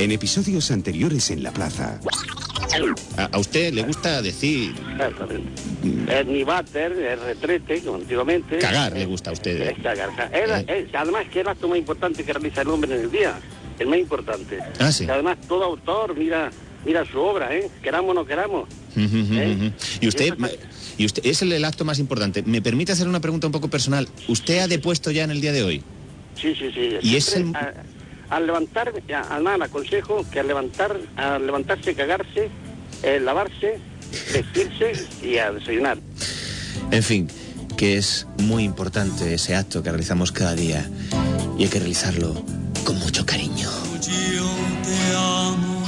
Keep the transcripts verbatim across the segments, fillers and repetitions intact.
En episodios anteriores en La Plaza. A, a usted le gusta decir... Exactamente. Es ni váter, es retrete, como antiguamente. Cagar es, le gusta a usted. Es cagar. Es, eh. es, además, que es el acto más importante que realiza el hombre en el día. El más importante. Ah, sí. Y además, todo autor mira mira su obra, ¿eh? Queramos o no queramos. Uh -huh, ¿eh? uh -huh. Y usted... Y usted es el, el acto más importante. ¿Me permite hacer una pregunta un poco personal? ¿Usted ha depuesto ya en el día de hoy? Sí, sí, sí. Y es el... a, al levantar, además le aconsejo que al levantar, al levantarse, cagarse, eh, lavarse, vestirse y a desayunar. En fin, que es muy importante ese acto que realizamos cada día y hay que realizarlo con mucho cariño. Yo te amo,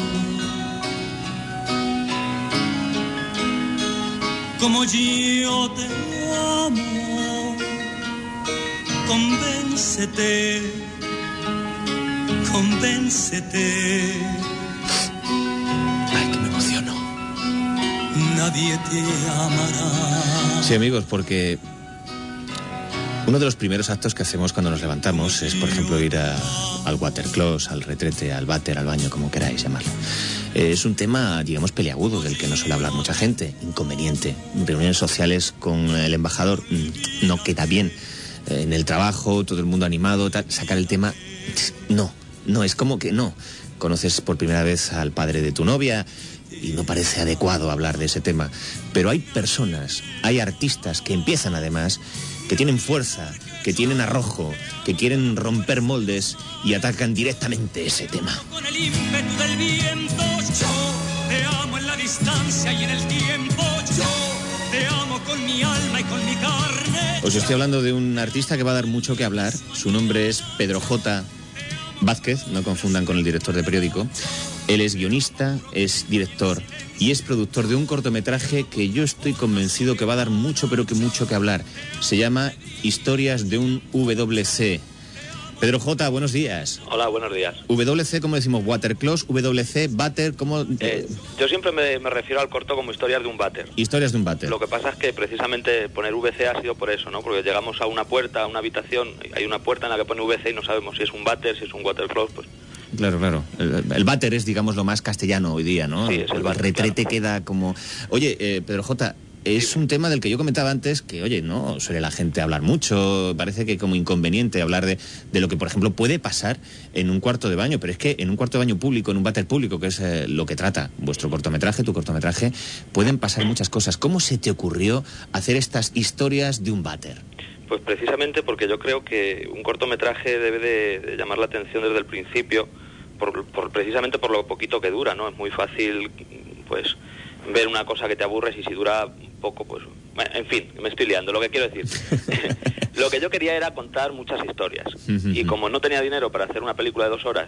como yo te amo, convéncete, convéncete. Ay, que me emociono. Nadie te amará. Sí, amigos, porque uno de los primeros actos que hacemos cuando nos levantamos es, por ejemplo, ir a, al watercloset, al retrete, al váter, al baño, como queráis llamarlo. Es un tema, digamos, peliagudo, del que no suele hablar mucha gente, inconveniente. Reuniones sociales con el embajador no queda bien. En el trabajo, todo el mundo animado, tal, sacar el tema, no, no, es como que no. Conoces por primera vez al padre de tu novia y no parece adecuado hablar de ese tema. Pero hay personas, hay artistas que empiezan además, que tienen fuerza, que tienen arrojo, que quieren romper moldes y atacan directamente ese tema. Con el ímpetu del viento, yo te amo en la distancia y en el tiempo, yo te amo con mi alma y con mi carne. Os estoy hablando de un artista que va a dar mucho que hablar. Su nombre es Pedro J. Vázquez, no confundan con el director de periódico. Él es guionista, es director y es productor de un cortometraje que yo estoy convencido que va a dar mucho, pero que mucho que hablar. Se llama Historias de un W C. Pedro J., buenos días. Hola, buenos días. W C, ¿cómo decimos? Watercloset, W C, váter, ¿cómo...? Eh, yo siempre me, me refiero al corto como Historias de un váter. Historias de un váter. Lo que pasa es que precisamente poner V C ha sido por eso, ¿no? Porque llegamos a una puerta, a una habitación, hay una puerta en la que pone V C y no sabemos si es un váter, si es un watercloset, pues... Claro, claro. El, el váter es, digamos, lo más castellano hoy día, ¿no? Sí, es el, el váter, retrete claro. Queda como... Oye, eh, Pedro J., es sí. un tema del que yo comentaba antes que, oye, no suele la gente hablar mucho, parece que como inconveniente hablar de, de lo que, por ejemplo, puede pasar en un cuarto de baño, pero es que en un cuarto de baño público, en un váter público, que es eh, lo que trata vuestro cortometraje, tu cortometraje, pueden pasar muchas cosas. ¿Cómo se te ocurrió hacer estas historias de un váter? Pues precisamente porque yo creo que un cortometraje debe de, de llamar la atención desde el principio, por, por precisamente por lo poquito que dura, ¿no? Es muy fácil, pues, ver una cosa que te aburres y si dura poco, pues... En fin, me estoy liando. Lo que quiero decir, lo que yo quería era contar muchas historias. Y como no tenía dinero para hacer una película de dos horas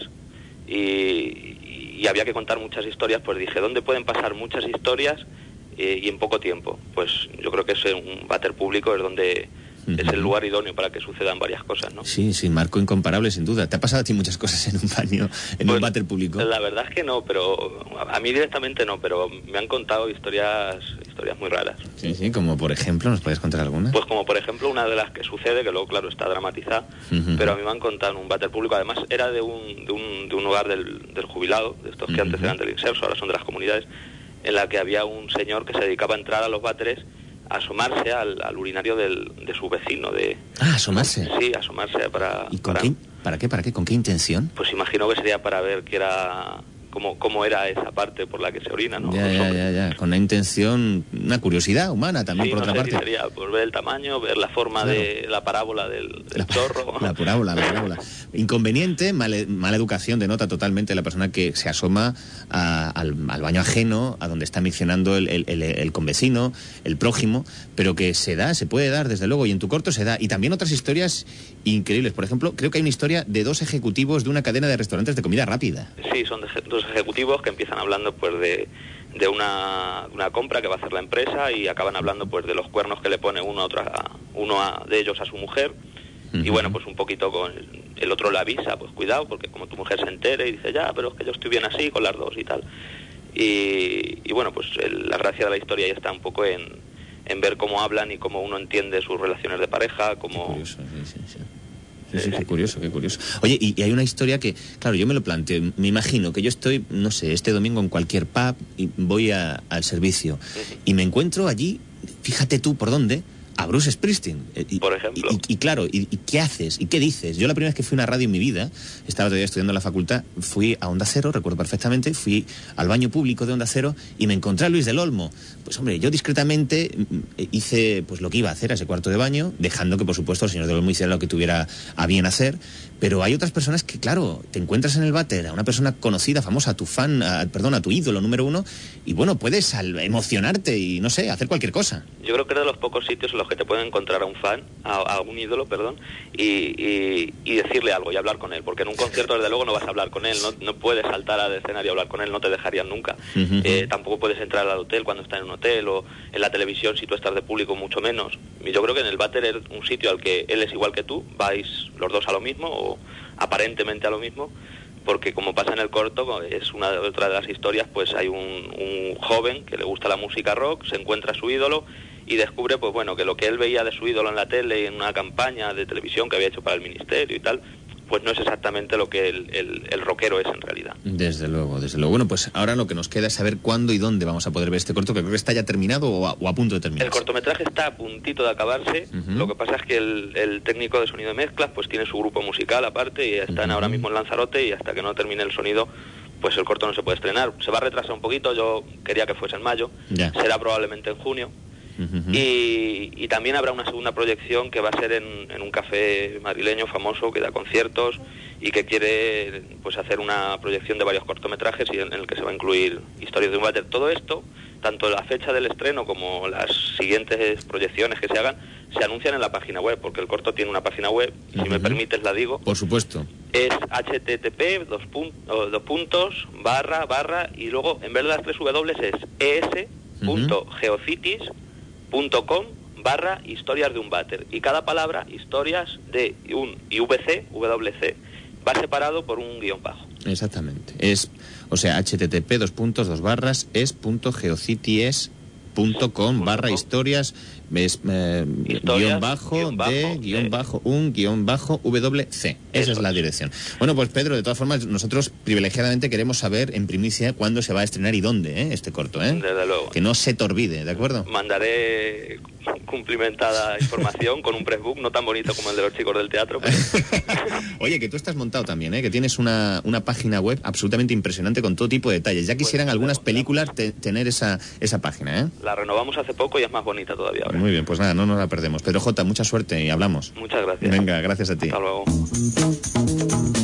y, y había que contar muchas historias, pues dije, ¿dónde pueden pasar muchas historias eh, y en poco tiempo? Pues yo creo que es un váter público, es donde... es el lugar idóneo para que sucedan varias cosas, ¿no? Sí, sí, marco incomparable, sin duda. ¿Te ha pasado a ti muchas cosas en un baño, en pues, un váter público? La verdad es que no, pero a mí directamente no, pero me han contado historias historias muy raras. Sí, sí, como por ejemplo, ¿nos puedes contar alguna? Pues como por ejemplo una de las que sucede, que luego claro está dramatizada, uh-huh. pero a mí me han contado en un váter público, además era de un, de un, de un hogar del, del jubilado, de estos que uh-huh. antes eran del inserso, ahora son de las comunidades, en la que había un señor que se dedicaba a entrar a los váteres, a asomarse al, al urinario del, de su vecino. De, ah, asomarse. Sí, asomarse para... ¿Y con para, qué, para qué? ¿Para qué? ¿Con qué intención? Pues imagino que sería para ver qué era... Cómo, cómo era esa parte por la que se orina, ¿no? Ya, ya, ya, ya, con una intención, una curiosidad humana también, sí, por no otra sé parte. Si sería por ver el tamaño, ver la forma claro. de la parábola del, del la, chorro. La parábola, la parábola. Inconveniente, mala, mala educación, denota totalmente la persona que se asoma a, al, al baño ajeno, a donde está miccionando el, el, el, el convecino, el prójimo, pero que se da, se puede dar, desde luego, y en tu corto se da. Y también otras historias increíbles. Por ejemplo, creo que hay una historia de dos ejecutivos de una cadena de restaurantes de comida rápida. Sí, son de, dos ejecutivos que empiezan hablando pues de, de una, una compra que va a hacer la empresa y acaban hablando pues de los cuernos que le pone uno a otra, uno a, de ellos a su mujer. Uh-huh. Y bueno, pues un poquito con el, el otro le avisa, pues cuidado, porque como tu mujer se entere y dice, ya, pero es que yo estoy bien así con las dos y tal. Y, y bueno, pues el, la gracia de la historia ya está un poco en, en ver cómo hablan y cómo uno entiende sus relaciones de pareja, cómo... Curioso, sí, sí, sí. Sí, sí, qué curioso, qué curioso. Oye, y, y hay una historia que, claro, yo me lo planteo. Me imagino que yo estoy, no sé, este domingo en cualquier pub y voy a, al servicio uh-huh. y me encuentro allí, fíjate tú por dónde, a Bruce Springsteen. Y, por ejemplo. Y, y, y claro, y, ¿y qué haces? ¿Y qué dices? Yo la primera vez que fui a una radio en mi vida, estaba todavía estudiando en la facultad, fui a Onda Cero, recuerdo perfectamente, fui al baño público de Onda Cero y me encontré a Luis del Olmo. Pues hombre, yo discretamente hice pues lo que iba a hacer a ese cuarto de baño, dejando que por supuesto el señor del Olmo hiciera lo que tuviera a bien hacer, pero hay otras personas que, claro, te encuentras en el váter a una persona conocida, famosa, a tu fan, a, perdón, a tu ídolo número uno, y bueno, puedes al, emocionarte y, no sé, hacer cualquier cosa. Yo creo que es de los pocos sitios en los que te pueden encontrar a un fan, a, a un ídolo, perdón, y, y, y decirle algo y hablar con él, porque en un concierto desde luego no vas a hablar con él, no, no puedes saltar al escenario y hablar con él, no te dejarían nunca. Uh-huh. Eh, tampoco puedes entrar al hotel cuando estás en un hotel, o en la televisión si tú estás de público, mucho menos. Y yo creo que en el váter es un sitio al que él es igual que tú, vais los dos a lo mismo, o aparentemente a lo mismo, porque como pasa en el corto, es una otra de las historias, pues hay un, un joven que le gusta la música rock, se encuentra a su ídolo y descubre, pues bueno, que lo que él veía de su ídolo en la tele, en una campaña de televisión que había hecho para el ministerio y tal, pues no es exactamente lo que el, el, el rockero es en realidad. Desde luego, desde luego. Bueno, pues ahora lo que nos queda es saber cuándo y dónde vamos a poder ver este corto, que creo que está ya terminado o a, o a punto de terminar. El cortometraje está a puntito de acabarse, uh-huh. Lo que pasa es que el, el técnico de sonido de mezclas pues tiene su grupo musical aparte y están uh-huh. ahora mismo en Lanzarote, y hasta que no termine el sonido pues el corto no se puede estrenar. Se va a retrasar un poquito, yo quería que fuese en mayo, ya. Será probablemente en junio. Uh-huh. y, y también habrá una segunda proyección que va a ser en, en un café madrileño famoso que da conciertos y que quiere pues hacer una proyección de varios cortometrajes y en, en el que se va a incluir Historias de un váter. Todo esto, tanto la fecha del estreno como las siguientes proyecciones que se hagan, se anuncian en la página web, porque el corto tiene una página web, uh-huh. Si me permites la digo. Por supuesto. Es http dos, puntos, dos puntos barra barra y luego en vez de las tres W es es.geocities punto com barra historias de un váter, y cada palabra, historias de un y vc, wc, va separado por un guión bajo. Exactamente. Es, o sea, http dos puntos dos barras es.geocities punto com barra historias es, eh, guión bajo guión bajo, de guión bajo un guión bajo wc. Esa Eso es la dirección. Bueno, pues Pedro, de todas formas, nosotros privilegiadamente queremos saber en primicia cuándo se va a estrenar y dónde, ¿eh? Este corto, ¿eh? Desde luego. Que no se te olvide, ¿de acuerdo? Mandaré cumplimentada información con un pressbook no tan bonito como el de los chicos del teatro. Pero... Oye, que tú estás montado también, ¿eh? Que tienes una, una página web absolutamente impresionante con todo tipo de detalles. Ya quisieran pues, algunas películas te, tener esa, esa página, ¿eh? La renovamos hace poco y es más bonita todavía ahora. Muy bien, pues nada, no nos la perdemos. Pedro J, mucha suerte y hablamos. Muchas gracias. Venga, gracias a ti. Hasta luego.